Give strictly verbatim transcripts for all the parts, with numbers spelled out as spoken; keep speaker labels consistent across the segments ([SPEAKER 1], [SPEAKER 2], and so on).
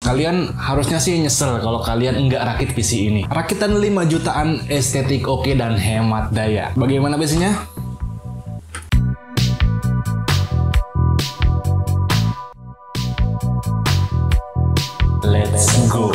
[SPEAKER 1] Kalian harusnya sih nyesel kalau kalian nggak rakit P C ini. Rakitan lima jutaan, estetik oke dan hemat daya. Bagaimana P C-nya? Let's go.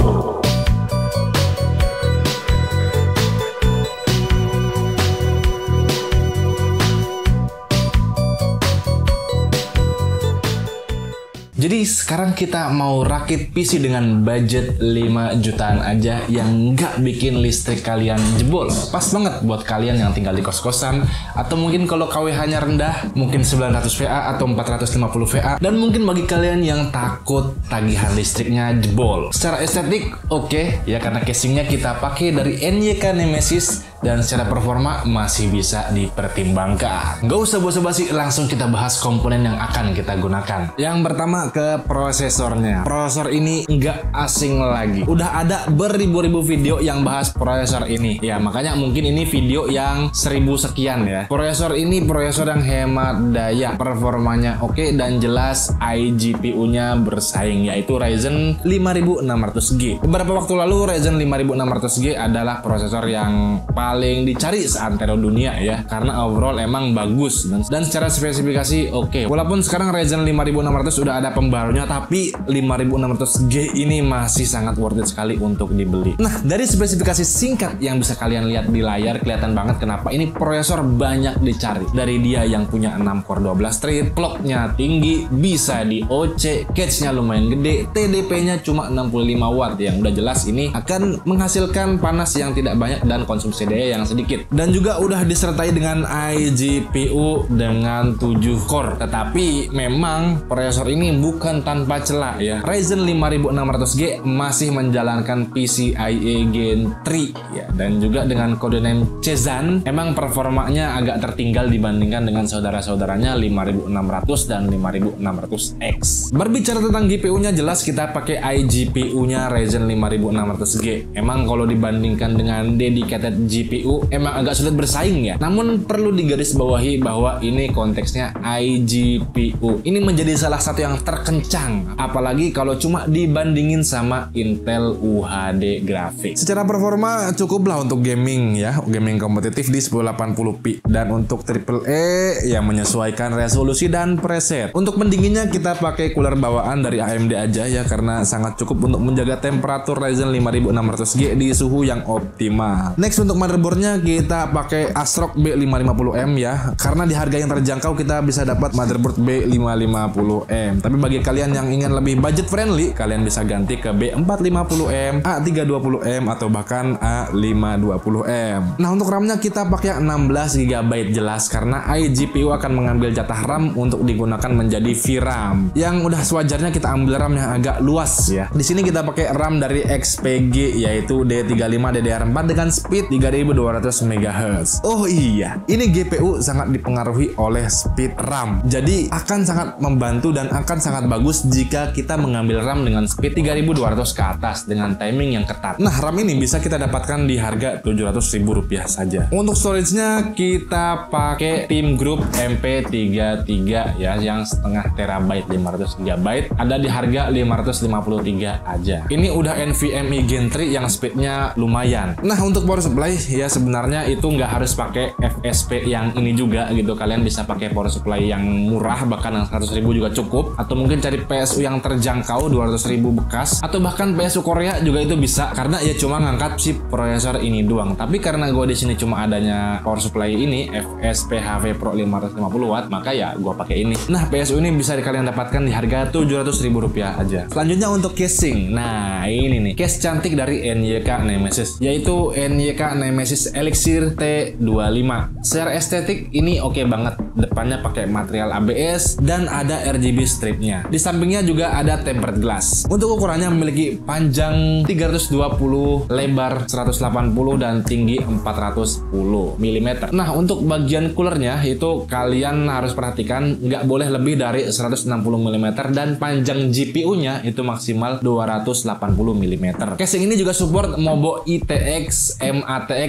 [SPEAKER 1] Jadi sekarang kita mau rakit P C dengan budget lima jutaan aja yang nggak bikin listrik kalian jebol. Pas banget buat kalian yang tinggal di kos-kosan, atau mungkin kalau K W H-nya rendah, mungkin sembilan ratus watt atau empat ratus lima puluh watt, dan mungkin bagi kalian yang takut tagihan listriknya jebol. Secara estetik oke okay, ya, karena casingnya kita pakai dari N Y K Nemesis, dan secara performa masih bisa dipertimbangkan. Gak usah basa-basi, langsung kita bahas komponen yang akan kita gunakan. Yang pertama ke prosesornya. Prosesor ini nggak asing lagi. Udah ada beribu-ribu video yang bahas prosesor ini. Ya makanya mungkin ini video yang seribu sekian ya. Prosesor ini prosesor yang hemat daya, performanya oke okay, dan jelas I G P U-nya bersaing, yaitu Ryzen lima ribu enam ratus G. Beberapa waktu lalu Ryzen lima ribu enam ratus G adalah prosesor yang paling dicari seantero dunia ya, karena overall emang bagus dan, dan secara spesifikasi oke okay. Walaupun sekarang Ryzen lima ribu enam ratus udah ada pembarunya, tapi lima ribu enam ratus G ini masih sangat worth it sekali untuk dibeli. Nah, dari spesifikasi singkat yang bisa kalian lihat di layar, kelihatan banget kenapa ini prosesor banyak dicari. Dari dia yang punya enam core dua belas thread, clocknya tinggi, bisa di O C, cache-nya lumayan gede, T D P-nya cuma enam puluh lima watt, yang udah jelas ini akan menghasilkan panas yang tidak banyak dan konsumsi daya yang sedikit. Dan juga udah disertai dengan I G P U dengan tujuh core. Tetapi memang prosesor ini bukan tanpa celah ya. Ryzen lima ribu enam ratus G masih menjalankan P C I E Gen tiga ya, dan juga dengan kode name Cezanne. Emang performanya agak tertinggal dibandingkan dengan saudara-saudaranya lima ribu enam ratus dan lima ribu enam ratus X. Berbicara tentang G P U-nya, jelas kita pakai I G P U-nya Ryzen lima ribu enam ratus G. Emang kalau dibandingkan dengan dedicated G P U emang agak sulit bersaing ya. Namun perlu digarisbawahi bahwa ini konteksnya I G P U. Ini menjadi salah satu yang terkencang, apalagi kalau cuma dibandingin sama Intel U H D grafik. Secara performa cukuplah untuk gaming ya, gaming kompetitif di sepuluh delapan puluh p, dan untuk triple E ya menyesuaikan resolusi dan preset. Untuk pendinginnya kita pakai cooler bawaan dari A M D aja ya, karena sangat cukup untuk menjaga temperatur Ryzen lima ribu enam ratus G di suhu yang optimal. Next, untuk motherboardnya kita pakai ASRock B lima lima nol M ya, karena di harga yang terjangkau kita bisa dapat motherboard B lima lima nol M. Tapi bagi kalian yang ingin lebih budget friendly, kalian bisa ganti ke B empat lima nol M, A tiga dua nol M, atau bahkan A lima dua nol M. Nah, untuk RAM-nya kita pakai enam belas giga byte jelas, karena I G P U akan mengambil jatah RAM untuk digunakan menjadi V RAM. Yang udah sewajarnya kita ambil RAM yang agak luas ya. Di sini kita pakai RAM dari X P G, yaitu D tiga puluh lima D D R empat dengan speed tiga ribu dua ratus megahertz. Oh iya, ini G P U sangat dipengaruhi oleh speed RAM. Jadi akan sangat membantu dan akan sangat bagus jika kita mengambil RAM dengan speed tiga ribu dua ratus ke atas dengan timing yang ketat. Nah, RAM ini bisa kita dapatkan di harga tujuh ratus ribu rupiah saja. Untuk storage-nya kita pakai Team Group M P tiga puluh tiga ya, yang setengah terabyte lima ratus giga byte, ada di harga lima ratus lima puluh tiga aja. Ini udah NVMe Gen tiga yang speednya lumayan. Nah, untuk power supply ya sebenarnya itu nggak harus pakai F S P yang ini juga gitu. Kalian bisa pakai power supply yang murah, bahkan yang seratus ribu juga cukup, atau mungkin cari P S U yang terjangkau dua ratus ribu bekas, atau bahkan P S U Korea juga itu bisa, karena ya cuma ngangkat chip prosesor ini doang. Tapi karena gue di sini cuma adanya power supply ini F S P H V Pro lima ratus lima puluh watt, maka ya gue pakai ini. Nah, P S U ini bisa kalian dapatkan di harga tujuh ratus ribu rupiah aja. Selanjutnya untuk casing. Nah, ini nih case cantik dari N Y K Nemesis, yaitu N Y K Nemesis Elixir T dua puluh lima. Secara estetik ini oke okay banget. Depannya pakai material A B S dan ada R G B stripnya. Di sampingnya juga ada tempered glass. Untuk ukurannya memiliki panjang tiga ratus dua puluh, lebar seratus delapan puluh, dan tinggi empat ratus sepuluh milimeter. Nah, untuk bagian coolernya itu kalian harus perhatikan nggak boleh lebih dari seratus enam puluh milimeter, dan panjang G P U-nya itu maksimal dua ratus delapan puluh milimeter. Casing ini juga support Mobo I T X, M A T X,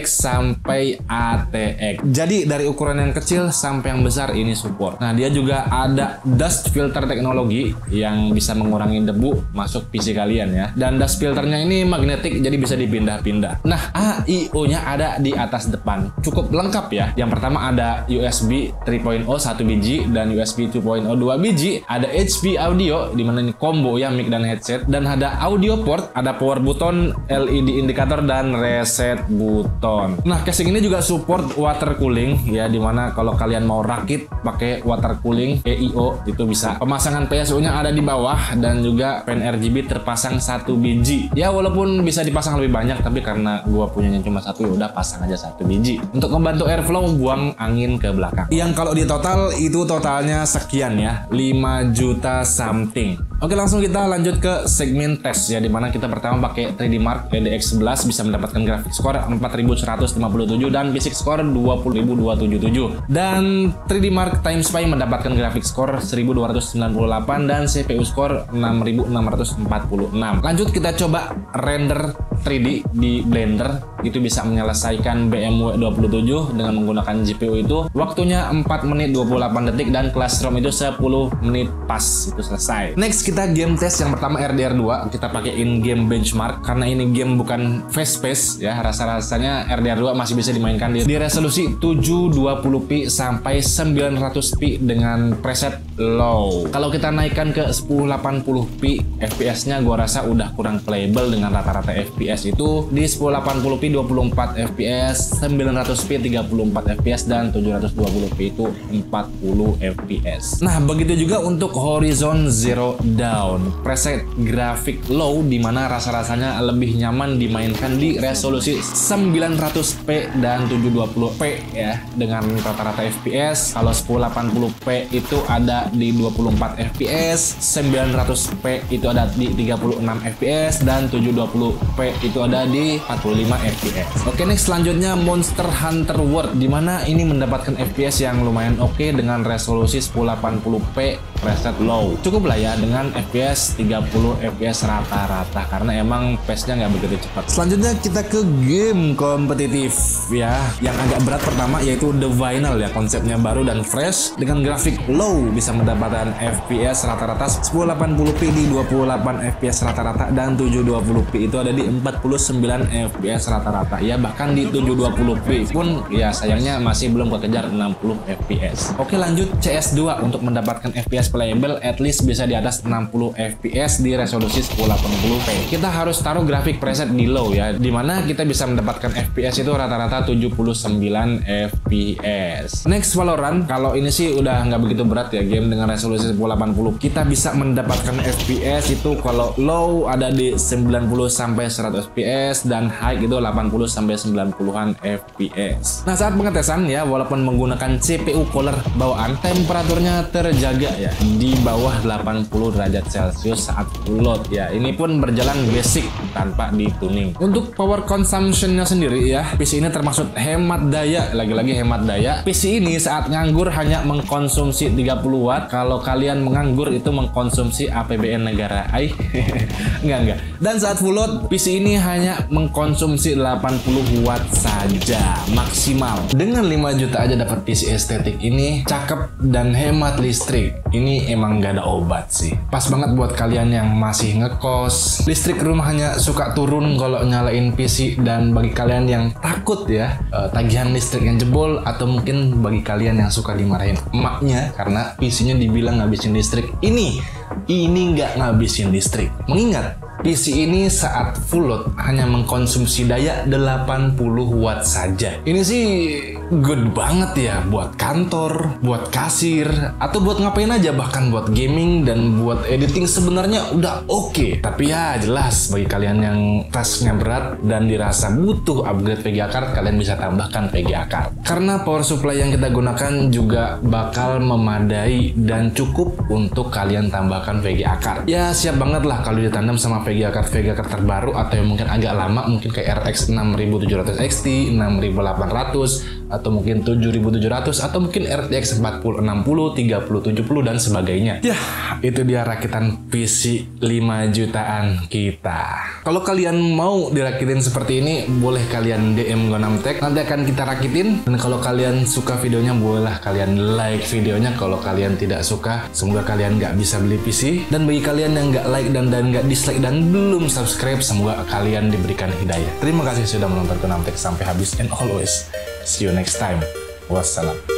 [SPEAKER 1] X sampai A T X. Jadi dari ukuran yang kecil sampai yang besar ini support. Nah, dia juga ada dust filter teknologi yang bisa mengurangi debu masuk P C kalian ya. Dan dust filternya ini magnetik, jadi bisa dipindah-pindah. Nah, A I O-nya ada di atas depan. Cukup lengkap ya. Yang pertama ada U S B tiga titik nol satu biji dan U S B dua titik nol dua biji. Ada H P audio di mana ini combo ya, mic dan headset, dan ada audio port, ada power button, L E D indikator dan reset button. Nah, casing ini juga support water cooling ya, dimana kalau kalian mau rakit pakai water cooling E I O itu bisa. Pemasangan P S U-nya ada di bawah dan juga pen R G B terpasang satu biji. Ya walaupun bisa dipasang lebih banyak, tapi karena gua punyanya cuma satu, ya udah pasang aja satu biji. Untuk membantu airflow, buang angin ke belakang. Yang kalau di total itu totalnya sekian ya, lima juta something. Oke, langsung kita lanjut ke segmen tes ya, dimana kita pertama pakai tiga D Mark R D X sebelas bisa mendapatkan grafik score empat ribu seratus lima puluh tujuh dan basic score dua puluh ribu dua ratus tujuh puluh tujuh, dan tiga D Mark Time Spy mendapatkan grafik score seribu dua ratus sembilan puluh delapan dan C P U score enam ribu enam ratus empat puluh enam. Lanjut kita coba render tiga D di Blender. Itu bisa menyelesaikan B M W dua puluh tujuh dengan menggunakan G P U itu. Waktunya empat menit dua puluh delapan detik dan class ROM itu sepuluh menit pas, itu selesai. Next kita game test. Yang pertama R D R dua, kita pakai in game benchmark karena ini game bukan fast pace ya. Rasa-rasanya R D R dua masih bisa dimainkan di, di resolusi tujuh dua puluh p sampai sembilan ratus p dengan preset low. Kalau kita naikkan ke sepuluh delapan puluh p, F P S-nya gua rasa udah kurang playable dengan rata-rata F P S itu di sepuluh delapan puluh p dua puluh empat F P S, sembilan ratus p tiga puluh empat F P S, dan tujuh ratus dua puluh p itu empat puluh F P S. Nah, begitu juga untuk Horizon Zero Dawn, preset grafik low dimana rasa-rasanya lebih nyaman dimainkan di resolusi sembilan ratus p dan tujuh dua puluh p ya, dengan rata-rata F P S. Kalau sepuluh delapan puluh p itu ada di dua puluh empat F P S, sembilan ratus p itu ada di tiga puluh enam F P S, dan tujuh dua puluh p itu ada di empat puluh lima F P S. Oke, next selanjutnya Monster Hunter World, dimana ini mendapatkan F P S yang lumayan oke dengan resolusi sepuluh delapan puluh p preset low. Cukup lah ya dengan F P S tiga puluh F P S rata-rata karena emang pace-nya nggak begitu cepat. Selanjutnya kita ke game kompetitif ya, yang agak berat pertama yaitu The Vinyl ya, konsepnya baru dan fresh dengan grafik low bisa mendapatkan F P S rata-rata sepuluh delapan puluh p di dua puluh delapan F P S rata-rata dan tujuh dua puluh p itu ada di empat puluh sembilan F P S rata-rata ya, bahkan di tujuh dua puluh p pun ya sayangnya masih belum kekejar enam puluh F P S. Oke, lanjut C S dua. Untuk mendapatkan F P S playable at least bisa di atas enam puluh F P S di resolusi sepuluh delapan puluh p. Kita harus taruh grafik preset di low ya, dimana kita bisa mendapatkan F P S itu rata-rata tujuh puluh sembilan F P S. Next Valorant, kalau ini sih udah nggak begitu berat ya, game dengan resolusi sepuluh delapan puluh. Kita bisa mendapatkan F P S itu kalau low ada di sembilan puluh sampai seratus F P S dan high itu delapan puluh sampai sembilan puluhan F P S. Nah, saat pengetesan ya, walaupun menggunakan C P U cooler bawaan, temperaturnya terjaga ya di bawah delapan puluh derajat Celcius saat full load ya. Ini pun berjalan basic tanpa dituning. Untuk power consumption-nya sendiri ya, P C ini termasuk hemat daya, lagi-lagi hemat daya. P C ini saat nganggur hanya mengkonsumsi tiga puluh watt. Kalau kalian menganggur itu mengkonsumsi A P B N negara. Ay, enggak enggak. Dan saat full load, P C ini hanya mengkonsumsi delapan puluh watt saja maksimal. Dengan lima juta aja dapat P C estetik ini, cakep dan hemat listrik. Ini emang gak ada obat sih. Pas banget buat kalian yang masih ngekos, listrik rumahnya suka turun kalau nyalain P C, dan bagi kalian yang takut ya uh, tagihan listrik yang jebol, atau mungkin bagi kalian yang suka dimarahin emaknya karena P C-nya dibilang ngabisin listrik. Ini ini nggak ngabisin listrik. Mengingat P C ini saat full load hanya mengkonsumsi daya delapan puluh watt saja. Ini sih good banget ya buat kantor, buat kasir, atau buat ngapain aja, bahkan buat gaming dan buat editing sebenarnya udah oke. Okay. Tapi ya jelas bagi kalian yang tasknya berat dan dirasa butuh upgrade V G A card, kalian bisa tambahkan V G A card. Karena power supply yang kita gunakan juga bakal memadai dan cukup untuk kalian tambahkan V G A card. Ya siap banget lah kalau ditandem sama V G A card V G A card terbaru atau yang mungkin agak lama, mungkin kayak R X enam ribu tujuh ratus X T, enam ribu delapan ratus, atau mungkin tujuh ribu tujuh ratus, atau mungkin R T X empat puluh enam puluh, tiga puluh tujuh puluh dan sebagainya. Ya, itu dia rakitan P C lima jutaan kita. Kalau kalian mau dirakitin seperti ini, boleh kalian D M Gonamtech, nanti akan kita rakitin. Dan kalau kalian suka videonya, boleh kalian like videonya. Kalau kalian tidak suka, semoga kalian nggak bisa beli P C. Dan bagi kalian yang nggak like dan dan nggak dislike dan belum subscribe, semoga kalian diberikan hidayah. Terima kasih sudah menonton Gonamtech sampai habis, and always see you next time. Wassalam.